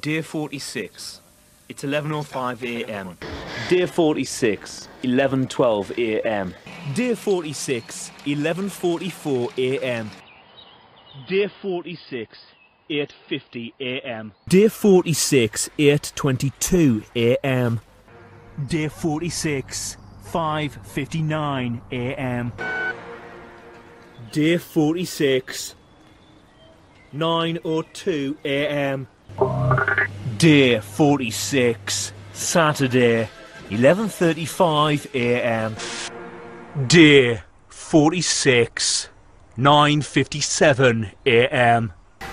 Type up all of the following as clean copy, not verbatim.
Dear 46, it's 11:05 a.m. Dear 46, 11:12 a.m. Dear 46, 11:44 a.m. Dear 46, 8:50 a.m. Dear 46, 8:22 a.m. Dear 46, 5:59 a.m. Dear 46, 9:02 a.m. Dear 46, Saturday, 11:35 a.m. Dear 46, 9:57 a.m.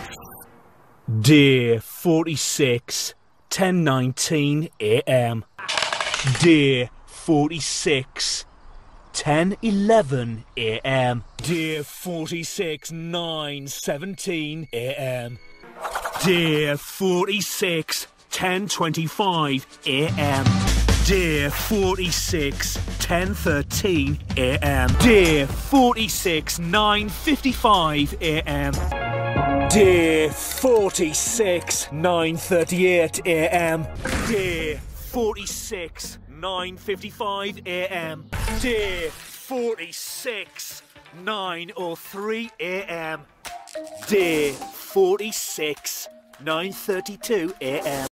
Dear 46, 10:19 a.m. Dear 46, 10:11 a.m. Dear 46, 9:17 a.m. Dear 46, 10:25 a.m. Dear 46, 10:13 a.m. Dear 46, 9:55 a.m. Dear 46, 9:38 a.m. Dear 46, 9:55 a.m. Dear 46, 9:03 a.m. Dear 46, 9:32 a.m.